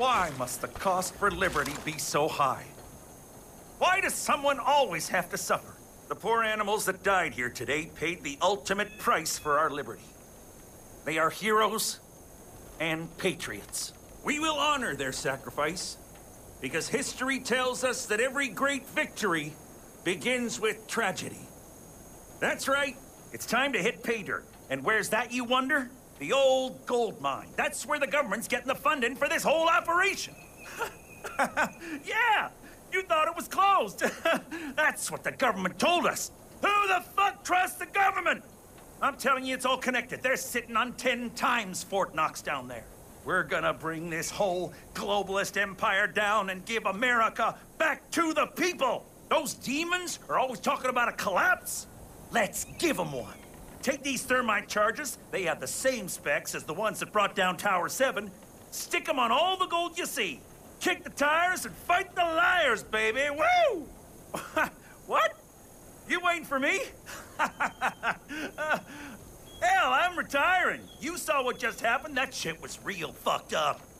Why must the cost for liberty be so high? Why does someone always have to suffer? The poor animals that died here today paid the ultimate price for our liberty. They are heroes and patriots. We will honor their sacrifice, because history tells us that every great victory begins with tragedy. That's right, it's time to hit pay dirt. And where's that, you wonder? The old gold mine. That's where the government's getting the funding for this whole operation. Yeah, you thought it was closed. That's what the government told us. Who the fuck trusts the government? I'm telling you, it's all connected. They're sitting on 10 times Fort Knox down there. We're gonna bring this whole globalist empire down and give America back to the people. Those demons are always talking about a collapse. Let's give them one. Take these thermite charges. They have the same specs as the ones that brought down Tower 7. Stick them on all the gold you see. Kick the tires and fight the liars, baby. Woo! What? You waiting for me? Hell, I'm retiring. You saw what just happened. That shit was real fucked up.